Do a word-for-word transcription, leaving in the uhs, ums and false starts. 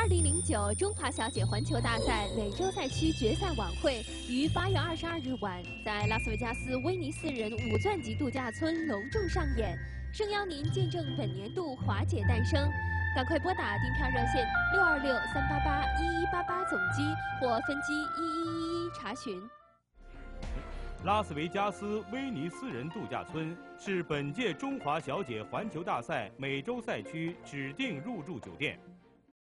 二零零九中华小姐环球大赛美洲赛区决赛晚会于八月二十二日晚在拉斯维加斯威尼斯人五钻级度假村隆重上演，诚邀您见证本年度华姐诞生。赶快拨打订票热线六二六三八八一一八八总机或分机一一一一查询。 拉斯维加斯威尼斯人度假村是本届中华小姐环球大赛美洲赛区指定入住酒店。